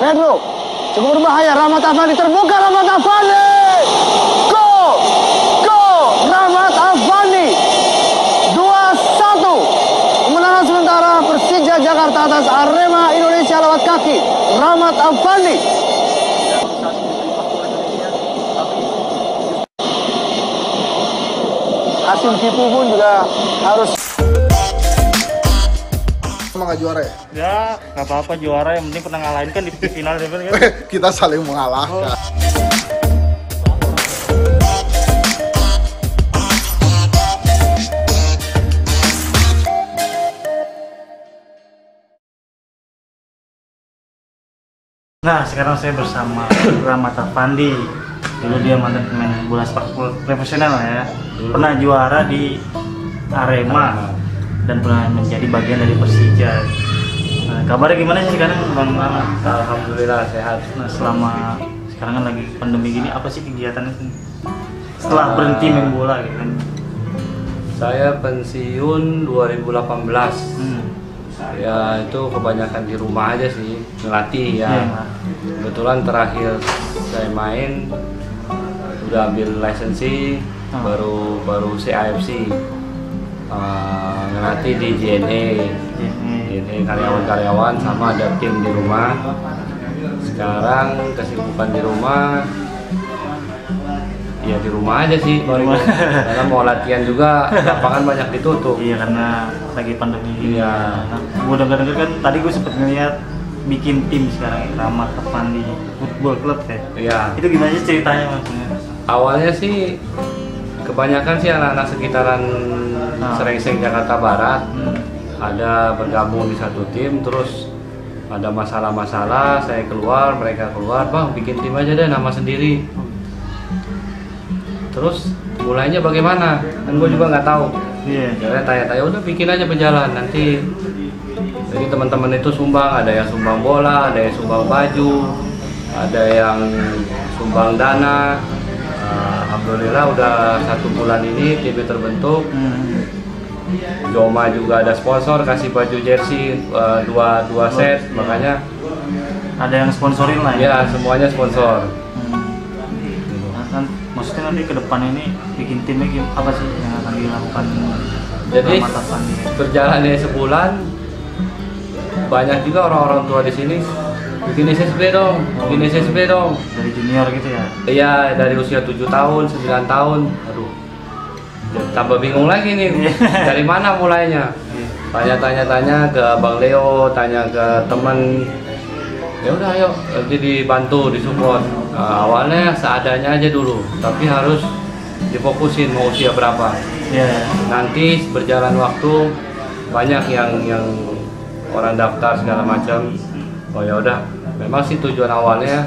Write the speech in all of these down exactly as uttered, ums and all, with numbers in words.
Pedro, cukup berbahaya. Rahmat Afandi terbuka. Rahmat Afandi. Go! Go! Rahmat Afandi. dua satu. Kemenangan sementara Persija Jakarta atas Arema Indonesia lewat kaki Rahmat Afandi. Hasim Kipu pun juga harus. Emang gak juara ya? Ya, nggak apa-apa juara, yang penting pernah ngalahin kan di final kan? Kita saling mengalahkan. Nah, sekarang saya bersama Rahmat Afandi. Dulu dia mantan pemain bola sepak profesional ya. Pernah juara di Arema dan pernah menjadi bagian dari Persija. Nah, kabarnya gimana sih sekarang Bang Rahmat? Alhamdulillah sehat. Nah, selama sekarang kan lagi pandemi gini, apa sih kegiatannya setelah berhenti main bola gitu kan? Saya pensiun dua ribu delapan belas. Hmm. Ya itu kebanyakan di rumah aja sih, ngelatih ya. Ya. Kebetulan terakhir saya main udah ambil lisensi, hmm. baru baru C A F C. Uh, ngelatih di J N E, J N E karyawan-karyawan sama ada tim di rumah. Sekarang kesibukan di rumah, ya di rumah aja sih, karena mau latihan juga lapangan banyak ditutup. Iya, karena lagi pandemi. Iya. Nah, gue denger-denger kan tadi gue sempet ngeliat bikin tim sekarang Rahmat Afandi Football Club ya. Iya. Itu gimana sih ceritanya maksudnya? Awalnya sih kebanyakan sih anak-anak sekitaran Nah. Serengseng Jakarta Barat Hmm. ada bergabung di satu tim, terus ada masalah-masalah, saya keluar, mereka keluar, bang bikin tim aja deh nama sendiri. Terus mulainya bagaimana? Kan gue juga nggak tahu. Iya. Jadi tanya-tanya udah bikin aja berjalan nanti. Jadi teman-teman itu sumbang, ada yang sumbang bola, ada yang sumbang baju, ada yang sumbang dana. Alhamdulillah udah satu bulan ini timnya terbentuk. Hmm. Joma juga ada sponsor kasih baju jersey uh, dua dua set, makanya Ada yang sponsorin lah ya semuanya sponsor. Hmm. Nah, kan maksudnya nanti ke depan ini bikin timnya gim- apa sih yang akan dilakukan? Jadi Rahmat Afandi? berjalannya sebulan banyak juga orang-orang tua di sini bikin S S B dong, bikin S S B dong. Dari junior gitu ya? Iya dari usia tujuh tahun, sembilan tahun, aduh tambah bingung lagi nih dari mana mulainya. Tanya-tanya-tanya ke Bang Leo, tanya ke temen, ya udah ayo jadi dibantu, disupport. Nah, awalnya seadanya aja dulu, tapi harus difokusin mau usia berapa. Iya. Nanti berjalan waktu banyak yang yang orang daftar segala macam. Oh ya udah, memang sih tujuan awalnya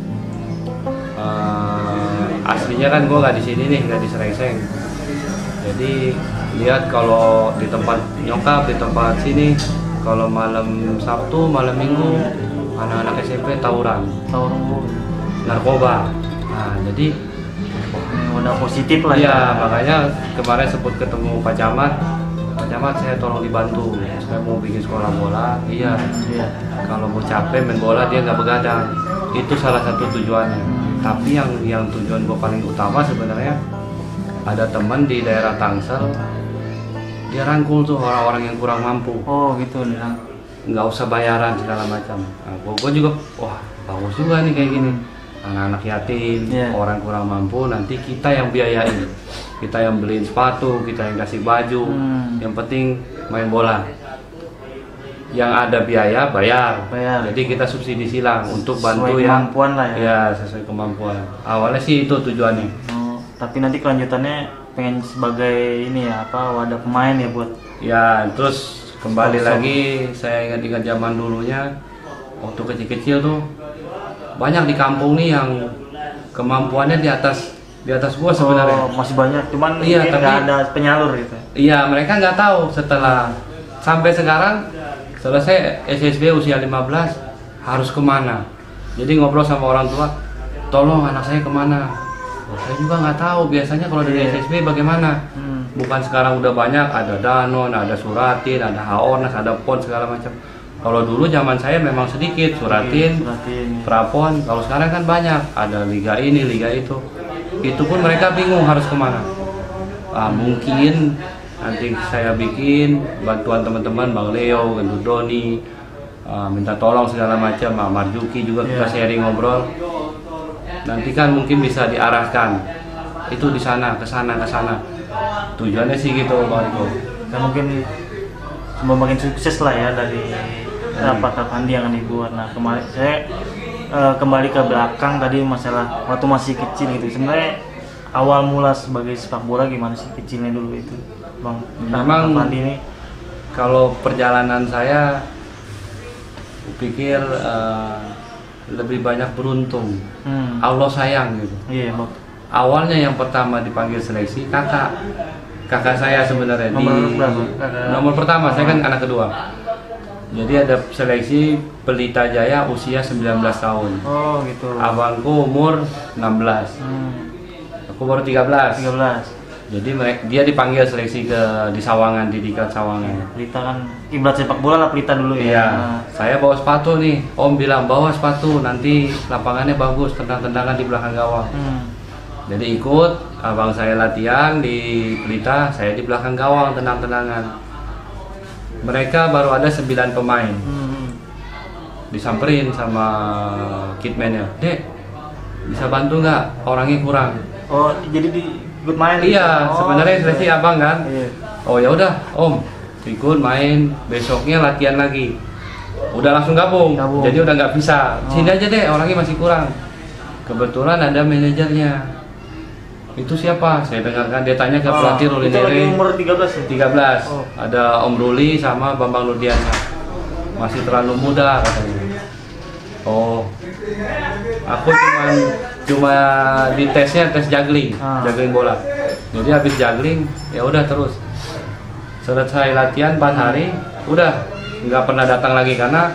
uh, aslinya kan gue nggak di sini nih, nggak di Serengseng. Jadi lihat kalau di tempat nyokap, di tempat sini, kalau malam Sabtu, malam Minggu anak-anak S M P tawuran, Tawuran narkoba. Nah jadi ini udah positif lah ya, makanya kemarin sebut ketemu Pak Camat. Pak Camat saya tolong dibantu, saya mau bikin sekolah bola. Iya. Iya. Kalau mau capek main bola dia nggak begadang, itu salah satu tujuannya. Tapi yang yang tujuan gue paling utama sebenarnya ada teman di daerah Tangsel, dia rangkul tuh orang-orang yang kurang mampu, Oh gitu nih. nggak usah bayaran segala macam. Nah, gue juga wah bagus juga nih kayak gini, anak-anak yatim, Yeah. orang kurang mampu, nanti kita yang biayain, kita yang beliin sepatu, kita yang kasih baju, Hmm. yang penting main bola. Yang ada biaya bayar. Bayar. Jadi kita subsidi silang untuk bantu Sesuai yang kemampuan lah ya. Ya sesuai kemampuan. Awalnya sih itu tujuannya. Oh, tapi nanti kelanjutannya pengen sebagai ini ya apa wadah pemain ya buat. Ya terus kembali Sponsor. lagi saya ingat-ingat zaman dulunya waktu kecil-kecil tuh banyak di kampung nih yang kemampuannya di atas di atas gua sebenarnya. Oh, masih banyak, cuman Iya, mungkin nggak tapi- ada penyalur gitu. Iya mereka nggak tahu setelah sampai sekarang selesai S S B usia lima belas harus kemana. Jadi ngobrol sama orang tua, tolong anak saya kemana. Oh, saya juga nggak tahu biasanya kalau dari S S B bagaimana. Hmm. Bukan sekarang udah banyak, ada Danone, ada Suratin, ada Haornas, ada Pon segala macam. Kalau dulu zaman saya memang sedikit, Suratin, Suratin. Prapon. Kalau sekarang kan banyak, ada liga ini, liga itu. Itu pun mereka bingung harus kemana. Ah, mungkin nanti saya bikin bantuan teman-teman, Bang Leo, Gendut Doni, ah, minta tolong segala macam, Mak Marjuki juga kita Yeah. sharing ngobrol. Nanti kan mungkin bisa diarahkan itu di sana, ke sana, ke sana. Tujuannya sih gitu, Bang Riko. Dan mungkin cuma makin sukses lah ya dari rapat Avandi yang dibuat. Nah kemarin saya eh, kembali ke belakang tadi masalah waktu masih kecil gitu. Sebenarnya awal mula sebagai sepak bola gimana sih kecilnya dulu itu, Bang? Memang Avandi ini. Kalau perjalanan saya, aku pikir eh, lebih banyak beruntung. Hmm. Allah sayang gitu. Iya, Bang. Awalnya yang pertama dipanggil seleksi kakak, kakak saya sebenarnya di Nomor berapa? Kakak- nomor pertama. Saya kan anak kedua. Jadi ada seleksi Pelita Jaya usia sembilan belas tahun. Oh gitu. Abangku umur enam belas. Hmm. Aku baru tiga belas. tiga belas. Jadi mereka, dia dipanggil seleksi ke di Sawangan, di Diklat Sawangan. Pelita kan ibrat sepak bola lah Pelita dulu ya. Iya, Nah, saya bawa sepatu nih. Om bilang bawa sepatu, nanti lapangannya bagus, tendang-tendangan di belakang gawang. hmm. Jadi ikut, abang saya latihan di Pelita, saya di belakang gawang tendang-tendangan. Mereka baru ada sembilan pemain. Hmm. Disamperin sama kitman-nya, Dek, bisa bantu nggak? Orangnya kurang. Oh jadi di ikut main? Iya, Oh, sebenarnya gitu. seleksi abang kan. Iya. Oh ya udah, Om, ikut main. Besoknya latihan lagi. Udah langsung gabung. Gabung. Jadi udah nggak bisa. Oh. Sini aja deh, orangnya masih kurang. Kebetulan ada manajernya. Itu siapa? Saya dengarkan dia tanya ke Oh, pelatih itu Ruli lagi Nere. umur tiga belas ya? tiga belas. Oh. Ada Om Ruli sama Bambang Ludiansa. Masih terlalu muda katanya. Oh. Aku cuma cuma di tesnya tes juggling, Ah. juggling bola. Jadi habis juggling ya udah terus. Selesai latihan empat hari, udah nggak pernah datang lagi karena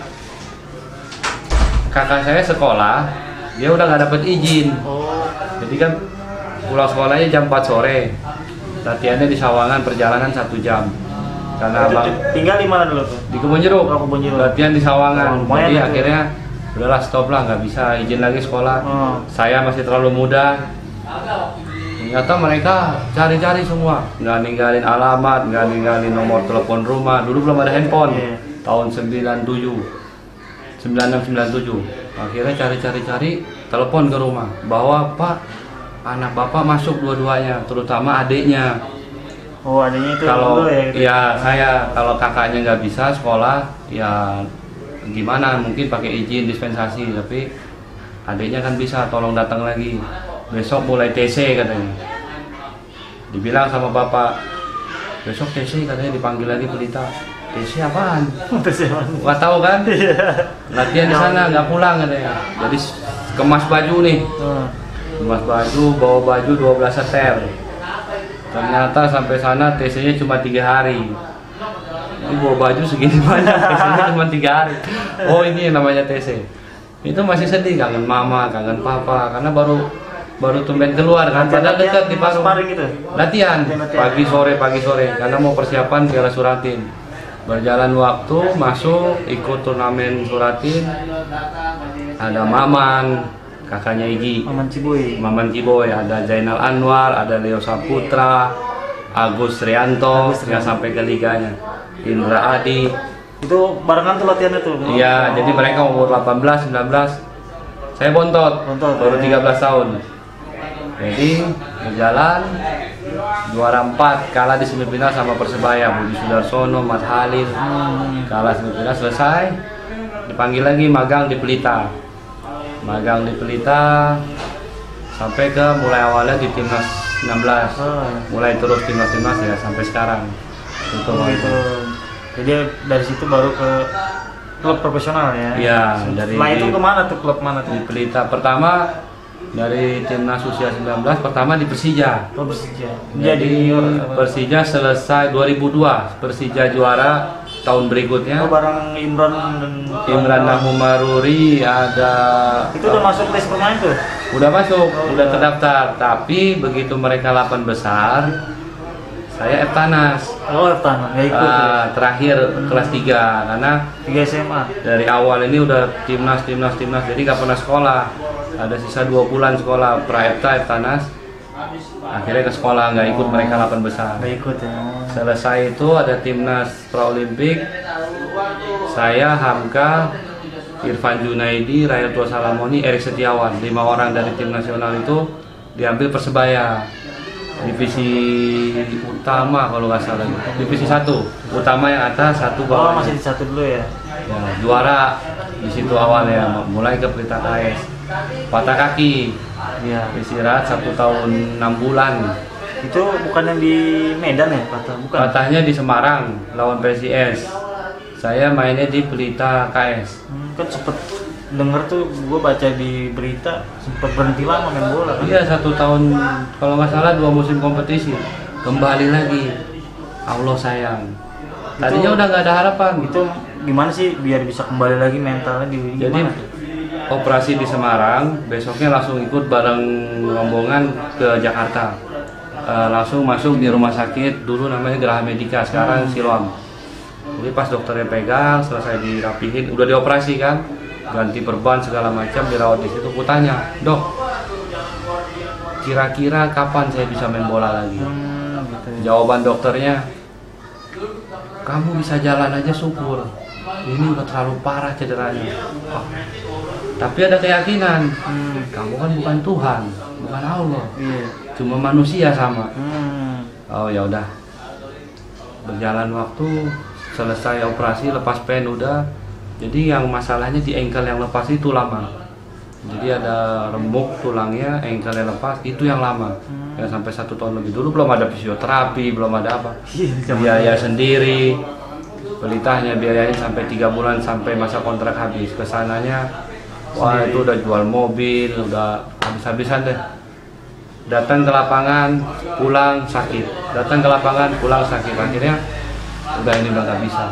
kakak saya sekolah, dia udah nggak dapet izin. Oh. Jadi kan pulang sekolahnya jam empat sore. Latihannya di Sawangan, perjalanan satu jam. Karena Itu abang di- tinggal di mana dulu tuh? di Kebun Jeruk, Oh, Kebun Jeruk. latihan di Sawangan. Oh, lumayan Jadi itu. akhirnya udahlah stop lah, nggak bisa izin lagi sekolah. Oh. Saya masih terlalu muda. Ternyata mereka cari-cari semua, nggak ninggalin alamat, nggak ninggalin nomor telepon rumah. Dulu belum ada handphone. Iya. Tahun sembilan tujuh, sembilan enam sembilan tujuh. Akhirnya cari-cari-cari, telepon ke rumah bahwa Pak, anak bapak masuk dua-duanya, terutama adiknya. Oh adanya itu Kalau dulu ya? Gitu. ya saya, kalau kakaknya nggak bisa sekolah, ya gimana? Mungkin pakai izin dispensasi, tapi adiknya kan bisa, tolong datang lagi. Besok mulai T C katanya. Dibilang sama bapak, besok T C katanya dipanggil lagi Pelita. T C apaan? Terus ya, Bang? Nggak tahu kan? Iya. Latihan di sana nggak pulang katanya. Jadi kemas baju nih, Oh. kemas baju, bawa baju dua belas seter. Ternyata sampai sana T C-nya cuma tiga hari. Ini bawa baju segini banyak, T C-nya cuma tiga hari. Oh ini yang namanya T C. Itu masih sedih, kangen mama, kangen papa, karena baru baru tumben keluar kan, padahal dekat di Parung. Sparring gitu? Latihan Latihan. pagi sore pagi sore karena mau persiapan Piala Suratin. Berjalan waktu masuk ikut turnamen Suratin, ada Maman, kakaknya Igi, Maman Ciboy. Maman Ciboy, ada Zainal Anwar, ada Leo Saputra, Agus Rianto Agus yang Rianto. sampai ke liganya, Indra Adi. Itu barengan tuh latihannya tuh? Iya, Oh. jadi mereka umur delapan belas, sembilan belas. Saya bontot, Bontot, baru ya. tiga belas tahun. Jadi berjalan juara empat, kalah di semifinal sama Persebaya, Budi Sudarsono, Mat Halil. Hmm. Kalah semifinal, selesai dipanggil lagi magang di Pelita. Magang di Pelita sampai ke mulai awalnya di timnas enam belas. Oh. Mulai terus timnas-timnas ya sampai sekarang. Itu Oh, gitu. Jadi dari situ baru ke klub profesional ya? Iya, dari- Setelah itu kemana tuh, klub mana di tuh? Pelita pertama dari timnas usia sembilan belas, pertama di Persija. Klub Persija. Jadi Jadi junior. Persija selesai dua ribu dua, Persija juara tahun berikutnya. Oh, bareng Imran dan Imran Nahumaruri ada Itu udah masuk list pemain tuh? udah masuk, Oh, udah udah. terdaftar. Tapi begitu mereka delapan besar, Saya Eptanas. Oh, Eptanas nggak ikut. Ah, ya? terakhir kelas tiga karena Tiga S M A. dari awal ini udah timnas timnas timnas jadi nggak pernah sekolah. Ada sisa dua bulan sekolah pra-Epta Eptanas. Akhirnya ke sekolah nggak ikut mereka delapan besar. Nggak ikut ya. Selesai itu ada timnas pra Olimpik. Saya Hamka, Irfan Junaidi, Raya Tua Salamoni, Erik Setiawan, lima orang dari tim nasional itu diambil Persebaya. Divisi utama kalau nggak salah, divisi satu utama yang atas, satu Oh, bawah. masih di satu dulu ya. Ya, juara di situ awalnya, mulai ke Pelita K S. Patah kaki, Iya. istirahat satu tahun enam bulan. Itu bukan yang di Medan ya, patah? Bukan. Patahnya di Semarang lawan P S I S. Saya mainnya di Pelita K S. Hmm, kan sempet denger tuh, gue baca di berita sempet berhenti lama main bola kan? Iya, satu tahun kalau nggak salah dua musim kompetisi kembali lagi. Allah sayang. Tadinya Itu- udah nggak ada harapan. Itu gimana sih biar bisa kembali lagi mentalnya di Jadi gimana tuh? operasi di Semarang, besoknya langsung ikut bareng rombongan ke Jakarta. Eh, langsung masuk di rumah sakit dulu namanya Geraha Medika, sekarang Siloam. Jadi pas dokternya pegang, selesai dirapihin, udah dioperasi kan, ganti perban segala macam, dirawat di situ. Aku tanya, dok, kira-kira kapan saya bisa main bola lagi? Hmm, gitu ya. Jawaban dokternya, kamu bisa jalan aja syukur. Ini udah terlalu parah cederanya. Oh, tapi ada keyakinan, Hmm, kamu kan bukan Tuhan, bukan Allah, iya. cuma manusia sama. Hmm, Oh ya udah. Berjalan waktu, selesai operasi, lepas pen udah. Jadi yang masalahnya di engkel yang lepas itu lama. Jadi ada remuk tulangnya, engkel yang lepas itu yang lama. Hmm. Yang sampai satu tahun lebih dulu belum ada fisioterapi, belum ada apa. iya, zaman Biaya dulu. sendiri. Pelitahnya biayanya sampai tiga bulan sampai masa kontrak habis. Kesananya, wah Sendiri. itu udah jual mobil, udah habis-habisan deh. Datang ke lapangan, pulang sakit. Datang ke lapangan, pulang sakit. Akhirnya udah ini udah nggak bisa.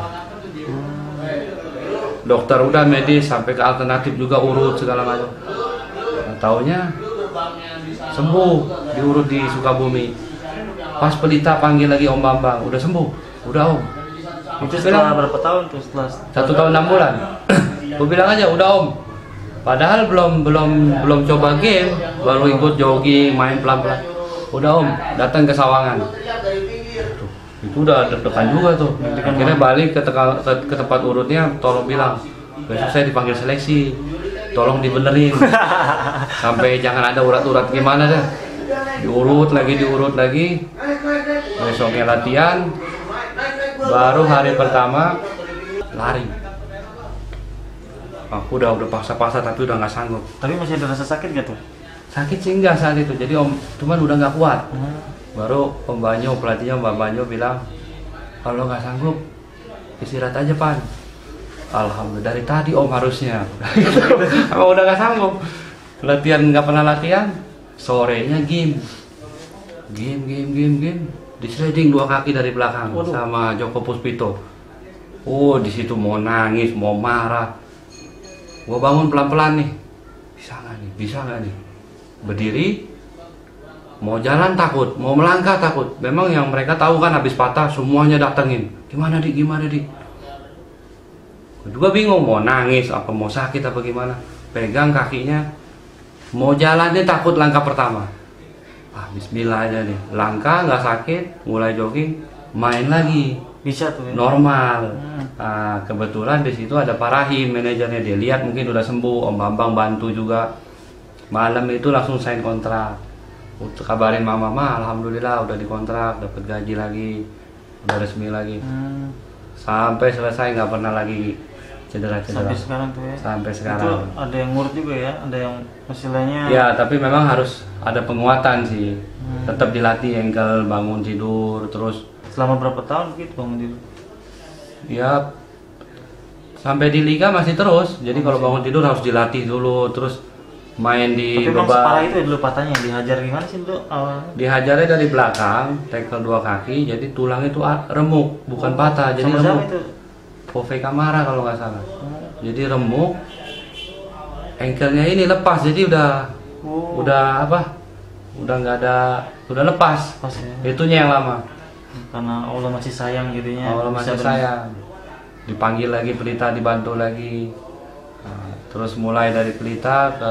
Dokter udah medis sampai ke alternatif juga urut segala macam. Nah, taunya sembuh diurut di Sukabumi. Pas Pelita panggil lagi Om Bambang, udah sembuh, udah Om. Itu setelah berapa tahun tuh? Setelah Satu tahun enam bulan. Gue bilang aja udah Om. Padahal belum belum belum coba game, baru ikut jogging, main pelan-pelan. Udah Om, datang ke Sawangan. Tuh, itu udah deg-degan juga tuh. Akhirnya balik ke, teka, ke, ke tempat urutnya, tolong bilang besok saya dipanggil seleksi, tolong dibenerin. Sampai jangan ada urat-urat gimana dah. Diurut lagi, diurut lagi. Besoknya latihan. Baru hari pertama lari. Aku udah udah paksa-paksa tapi udah nggak sanggup. Tapi masih ada rasa sakit gak tuh? Sakit sih enggak saat itu. Jadi Om, cuman udah nggak kuat. Hmm. Baru Om Banyo, pelatihnya Mbak Banyo bilang, kalau nggak sanggup istirahat aja Pan. Alhamdulillah dari tadi Om harusnya. Emang udah nggak sanggup. Latihan nggak pernah latihan. Sorenya game, game, game, game, game. Di sliding dua kaki dari belakang. Waduh. Sama Joko Puspito. Oh di situ mau nangis, mau marah. Gua bangun pelan-pelan nih. Bisa nggak nih? Bisa nggak nih? Berdiri. Mau jalan takut, mau melangkah takut. Memang yang mereka tahu kan habis patah semuanya datengin. Gimana Dik? Gimana Dik? Gua juga bingung mau nangis apa mau sakit apa gimana. Pegang kakinya. Mau jalannya takut langkah pertama. Ah, bismillah aja nih. Langkah nggak sakit, mulai jogging, main lagi. Bisa tuh ya? Normal. Hmm. Nah, kebetulan di situ ada Pak Rahim, manajernya. Dia lihat mungkin udah sembuh, Om Bambang bantu juga. Malam itu langsung sign kontrak. Untuk kabarin mama, mah alhamdulillah udah dikontrak, dapat gaji lagi, udah resmi lagi. Hmm. Sampai selesai nggak pernah lagi cedera-cedera. Sampai sekarang tuh ya? Sampai Itu sekarang. ada yang ngurut juga ya? Ada yang istilahnya Ya, tapi memang harus ada penguatan sih. Hmm. Tetap dilatih engkel, bangun tidur, terus selama berapa tahun gitu bangun tidur? ya sampai di liga masih terus. Jadi kalau bangun tidur harus dilatih dulu, terus main di Tapi emang separah beban. itu ya dulu patahnya, dihajar gimana sih dulu awalnya? Dihajarnya dari belakang, tackle dua kaki, jadi tulangnya itu a- remuk, bukan patah, jadi Sama siapa remuk. itu? Pove Kamara kalau nggak salah. Oh. Jadi remuk, engkelnya ini lepas, jadi udah Oh. udah apa? Udah nggak ada, udah lepas. Pas ya. Itunya yang lama. Karena Allah masih sayang jadinya. Allah bisa masih ber- sayang. Dipanggil lagi Pelita, dibantu lagi. Nah, terus mulai dari Pelita ke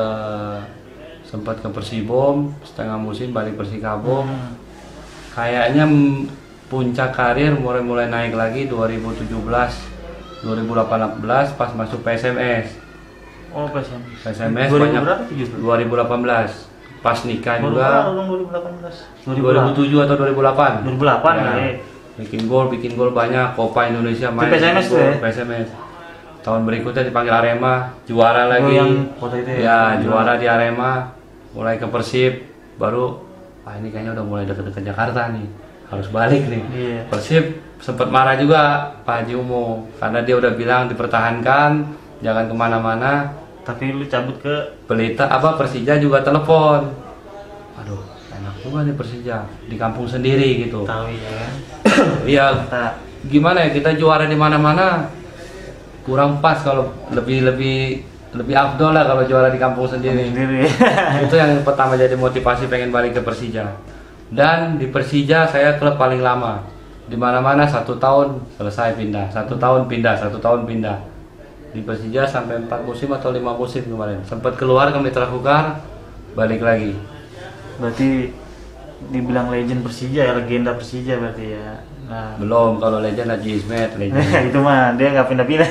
sempat ke Persibom, setengah musim balik Persikabo. Hmm. Kayaknya m- puncak karir mulai-mulai naik lagi dua ribu tujuh belas, dua ribu delapan belas pas masuk P S M S. Oh, P S M. P S M S dua ribu banyak berapa tujuh belas? dua ribu delapan belas. Pas nikah Baru juga baru dong dua ribu delapan belas. dua ribu tujuh atau dua ribu delapan. dua ribu delapan Ya. ya. Bikin gol, bikin gol banyak, Copa Indonesia main. P S M S tuh ya? P S M S. Tahun berikutnya dipanggil Arema, juara Oh, lagi. yang foto itu ya? Ya, juara di Arema, mulai ke Persib, baru ah ini kayaknya udah mulai deket-deket Jakarta nih. Harus balik nih. Iya. Persib sempat marah juga Pak Haji Umo karena dia udah bilang dipertahankan, jangan kemana-mana. Tapi lu cabut ke Pelita apa Persija juga telepon. Aduh, enak juga nih Persija di kampung sendiri gitu. tahu ya kan. Iya, Kita gimana ya kita juara di mana-mana kurang pas kalau lebih lebih lebih afdol lah kalau juara di kampung sendiri. sendiri. Itu yang pertama jadi motivasi pengen balik ke Persija. Dan di Persija saya klub paling lama. Di mana-mana satu tahun selesai pindah, satu tahun pindah, satu tahun pindah. Di Persija sampai empat musim atau lima musim kemarin. Sempat keluar ke Mitra Kukar, balik lagi. Berarti dibilang legend Persija ya, legenda Persija berarti ya. Nah, Belum kalau legend Haji Ismet, legend. itu mah dia nggak pindah-pindah.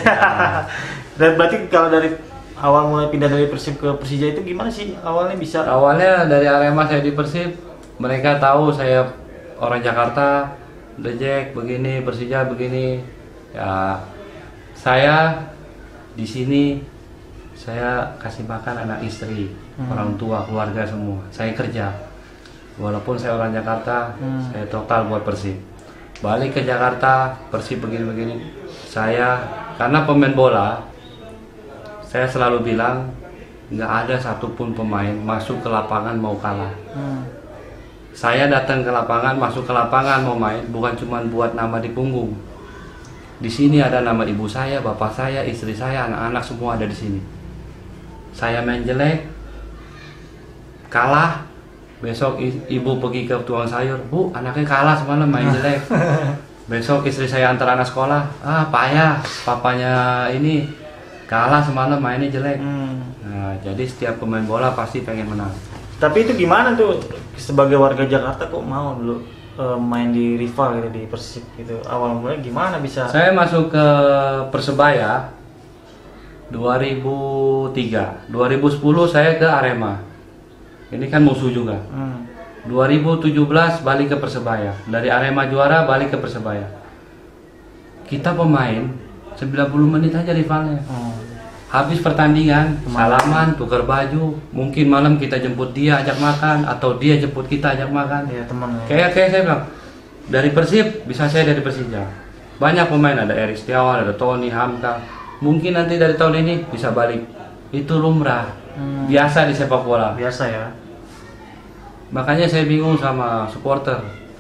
Dan berarti kalau dari awal mulai pindah dari Persib ke Persija itu gimana sih awalnya bisa? Awalnya dari Arema saya di Persib, mereka tahu saya orang Jakarta, The Jack begini, Persija begini. Ya, saya di sini saya kasih makan anak istri, Hmm. orang tua, keluarga semua. Saya kerja. Walaupun saya orang Jakarta, Hmm. saya total buat Persib. Balik ke Jakarta, Persib begini-begini. Saya karena pemain bola, saya selalu bilang nggak ada satupun pemain masuk ke lapangan mau kalah. Hmm. Saya datang ke lapangan, masuk ke lapangan mau main, bukan cuma buat nama di punggung. Di sini ada nama ibu saya, bapak saya, istri saya, anak-anak semua ada di sini. Saya main jelek, kalah, besok i- ibu pergi ke tukang sayur, bu anaknya kalah semalam main jelek. Besok istri saya antar anak sekolah, ah payah, papanya ini kalah semalam mainnya jelek. Hmm. Nah, jadi setiap pemain bola pasti pengen menang. Tapi itu gimana tuh sebagai warga Jakarta kok mau dulu eh, main di rival gitu di Persib gitu? Awal mulai gimana bisa? Saya masuk ke Persebaya dua ribu tiga, dua ribu sepuluh saya ke Arema. Ini kan musuh juga. Hmm. dua ribu tujuh belas balik ke Persebaya. Dari Arema juara balik ke Persebaya. Kita pemain sembilan puluh menit aja rivalnya. Oh. Habis pertandingan, salaman, tukar baju, mungkin malam kita jemput dia ajak makan atau dia jemput kita ajak makan. Iya teman. Ya. Kayak kayak saya bilang, dari Persib bisa saya dari Persija. Banyak pemain, ada Erik Setiawan, ada Tony, Hamka. Mungkin nanti dari tahun ini bisa balik. Itu lumrah, Hmm. biasa di sepak bola. Biasa ya. Makanya saya bingung sama supporter.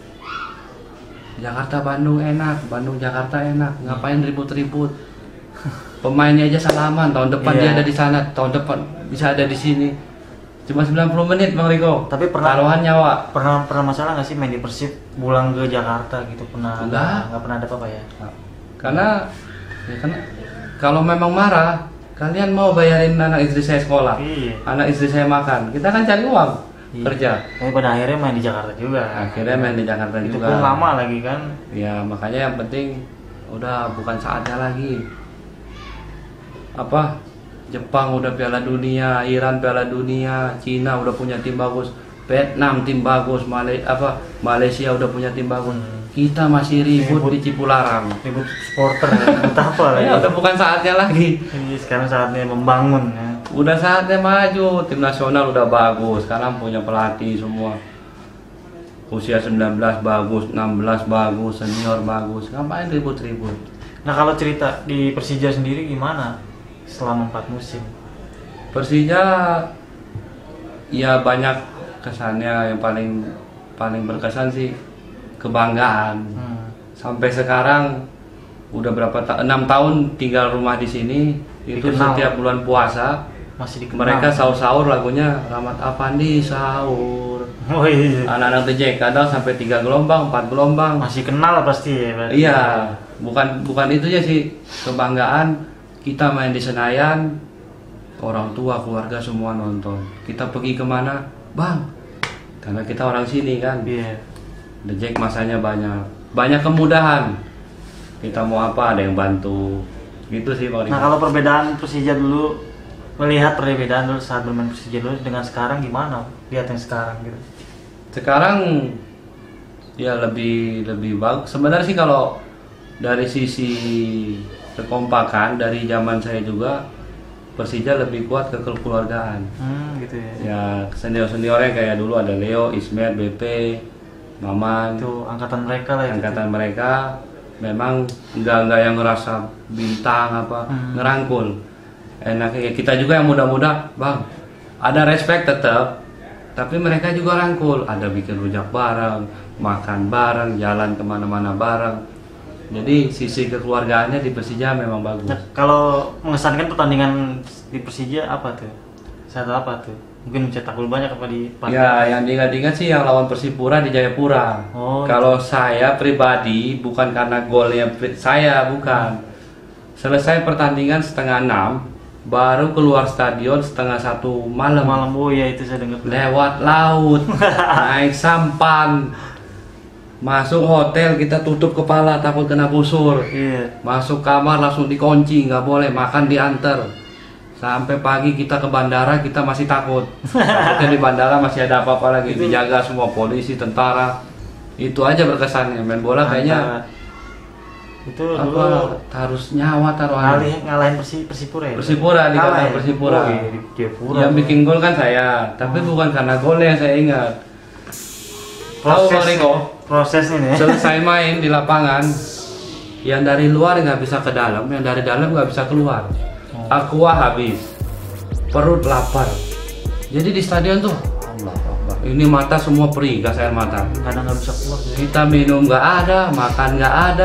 Jakarta Bandung enak, Bandung Jakarta enak. Ngapain ribut-ribut? Pemainnya aja salaman, tahun depan Iya. dia ada di sana, tahun depan bisa ada di sini. Cuma sembilan puluh menit Bang Riko. Tapi pernah- taruhan nyawa. Pernah pernah masalah nggak sih main di Persib pulang ke Jakarta gitu? Pernah? Enggak. Nggak pernah ada apa-apa ya? Karena ya kan kalau memang marah, kalian mau bayarin anak istri saya sekolah, Iya. anak istri saya makan. Kita kan cari uang, Iya. kerja. Tapi pada akhirnya main di Jakarta juga. Akhirnya main di Jakarta Itu juga. pun lama lagi kan? Ya makanya yang penting udah bukan saatnya lagi. Apa? Jepang udah Piala Dunia, Iran Piala Dunia, Cina udah punya tim bagus, Vietnam tim bagus, Male apa Malaysia udah punya tim bagus. Hmm. Kita masih ribut Ribut. di Cipularang. Ribut supporter, ya. Ribut apa lagi? Ya udah bukan saatnya lagi. Ini sekarang saatnya membangun ya. Udah saatnya maju, tim nasional udah bagus, sekarang punya pelatih semua. Usia sembilan belas bagus, enam belas bagus, senior bagus. Ngapain ribut-ribut? Nah kalau cerita di Persija sendiri gimana selama empat musim? Persija ya banyak kesannya, yang paling paling berkesan sih kebanggaan. Hmm. Sampai sekarang udah berapa ta enam tahun tinggal rumah di sini, itu Dikenal. setiap bulan puasa Masih dikenal. Mereka sahur-sahur lagunya Rahmat Afandi sahur. Oh iya. Anak-anak D J kadang sampai tiga gelombang, empat gelombang. Masih kenal lah pasti ya. Berarti. Iya, bukan bukan itu aja sih, kebanggaan kita main di Senayan, orang tua keluarga semua nonton. Kita pergi kemana, bang? Karena kita orang sini kan. Iya. The Jack masanya banyak, banyak kemudahan. Kita mau apa ada yang bantu, gitu sih Bang. Nah kalau perbedaan Persija dulu, melihat perbedaan dulu saat bermain Persija dulu dengan sekarang gimana? Lihat yang sekarang gitu. Sekarang ya lebih lebih bagus. Sebenarnya sih kalau dari sisi kekompakan dari zaman saya juga Persija lebih kuat ke kekeluargaan. Hmm, gitu ya. Ya senior-seniornya kayak dulu ada Leo, Ismet, B P, Maman. Itu angkatan mereka lah. Angkatan itu. Mereka memang nggak nggak yang ngerasa bintang apa, hmm. ngerangkul. Enaknya kita juga yang muda-muda, bang. Ada respect tetap, tapi mereka juga rangkul. Ada bikin rujak bareng, makan bareng, jalan kemana-mana bareng. Jadi sisi kekeluargaannya di Persija memang bagus. Nah, kalau mengesankan pertandingan di Persija apa tuh? Saat apa tuh? Mungkin mencetak gol banyak apa di Padang? Ya, yang diingat-ingat sih yang lawan Persipura di Jayapura. Oh, kalau gitu. Saya pribadi bukan karena golnya saya, bukan. Selesai pertandingan setengah enam, baru keluar stadion setengah satu malam. Malam, oh ya itu saya dengar. Lewat laut, naik sampan, masuk hotel kita tutup kepala takut kena busur. Iya. Masuk kamar langsung dikunci, nggak boleh makan diantar. Sampai pagi kita ke bandara kita masih takut. Takutnya di bandara masih ada apa-apa lagi, Itu, dijaga semua polisi, tentara. Itu aja berkesannya. Main bola kayaknya itu apa, dulu harus nyawa taruhannya. Ngalih, ngalahin Persi, Persipura ya? Persipura di Kalah kandang ya? Persipura. Oh, iya, di Jayapura. Yang bikin gol kan saya, tapi Oh. bukan karena golnya yang saya ingat. Tahu Bang Riko? Prosesnya nih. Selesai main di lapangan, yang dari luar nggak bisa ke dalam, yang dari dalam nggak bisa keluar. Aqua habis, perut lapar. Jadi di stadion tuh, Allah Akbar. Ini mata semua perih, gas air mata. Kadang nggak bisa keluar. Jadi. Kita minum nggak ada, makan nggak ada.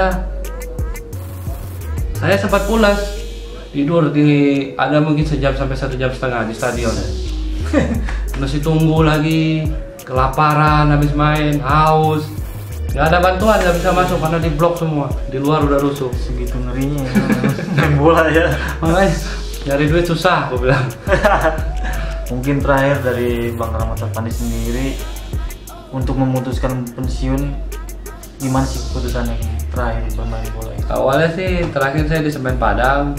Saya sempat pulas, tidur di ada mungkin sejam sampai satu jam setengah di stadion. Masih tunggu lagi, kelaparan habis main, haus. Nggak ada bantuan, nggak bisa masuk karena di blok semua. Di luar udah rusuh. Segitu ngerinya ya. Main bola ya. Makanya nyari duit susah, aku bilang. Mungkin terakhir dari Bang Rahmat Afandi sendiri untuk memutuskan pensiun, gimana sih keputusannya terakhir bermain bola itu? Awalnya sih terakhir saya di Semen Padang.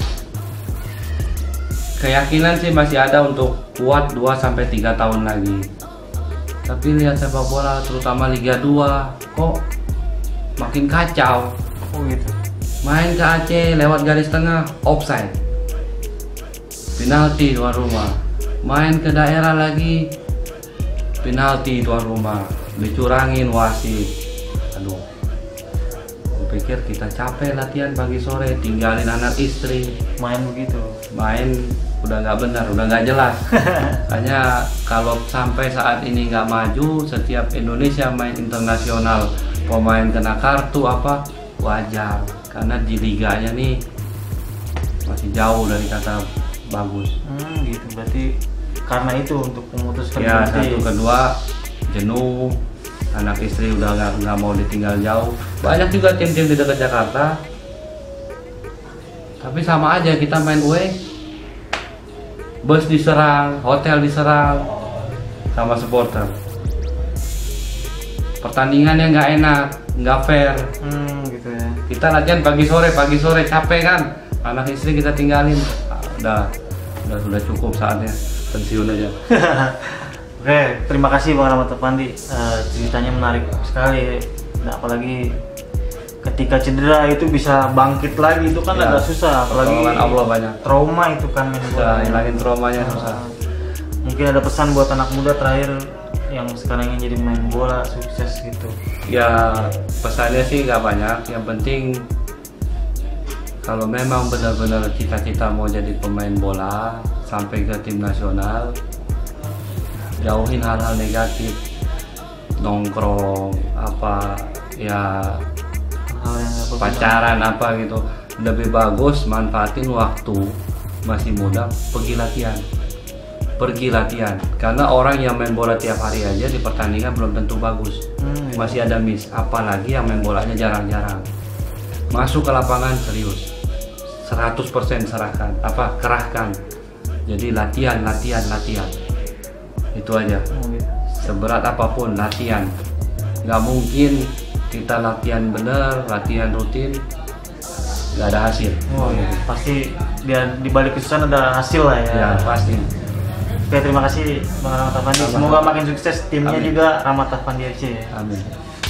Keyakinan sih masih ada untuk kuat dua sampai tiga tahun lagi. Tapi lihat sepak bola terutama Liga dua kok makin kacau. Oh gitu. Main ke Aceh lewat garis tengah offside. Penalti tuan rumah. Main ke daerah lagi penalti tuan rumah. Dicurangin wasit. Aduh. Pikir kita capek latihan pagi sore, tinggalin anak istri, Main begitu. main udah nggak benar, udah nggak jelas. Hanya kalau sampai saat ini nggak maju, setiap Indonesia main internasional, pemain kena kartu apa wajar, karena di liganya nih masih jauh dari kata bagus. Hmm, gitu. Berarti karena itu untuk memutuskan Ya berhenti. satu kedua jenuh, anak istri udah nggak nggak mau ditinggal jauh. Banyak juga tim-tim di dekat Jakarta, tapi sama aja kita main away, bus diserang, hotel diserang sama supporter. Pertandingannya nggak enak, nggak fair. Hmm, gitu ya. Kita latihan pagi sore, pagi sore capek kan, anak istri kita tinggalin. Ah, udah, udah sudah cukup saatnya pensiun aja. Oke, terima kasih Bang Rahmat Afandi. Uh, ceritanya menarik sekali. Nah, apalagi ketika cedera itu bisa bangkit lagi, itu kan Ya, agak susah. Apalagi pertolongan Allah banyak. trauma itu kan main bola. Udah hilangin traumanya Uh, susah. Mungkin ada pesan buat anak muda terakhir yang sekarang ingin jadi main bola sukses gitu. Ya pesannya sih nggak banyak. Yang penting kalau memang benar-benar cita-cita mau jadi pemain bola sampai ke tim nasional, jauhin hal-hal negatif, nongkrong apa ya, Hal yang nggak berguna. pacaran apa gitu. Lebih bagus manfaatin waktu masih muda, pergi latihan. Pergi latihan. Karena orang yang main bola tiap hari aja di pertandingan belum tentu bagus. Hmm, iya. Masih ada miss, apalagi yang main bolanya jarang-jarang. Masuk ke lapangan serius. seratus persen serahkan, apa kerahkan. Jadi latihan, latihan, latihan. Itu aja. Oh, gitu. Seberat apapun latihan. Nggak mungkin kita latihan bener, latihan rutin, nggak ada hasil. Oh, iya. Pasti dia di balik kesusahan ada hasil lah ya. Ya pasti. Oke, terima kasih Bang Rahmat Afandi. Sama-sama. Semoga makin sukses timnya Amin. juga Rahmat Afandi F C ya. Amin.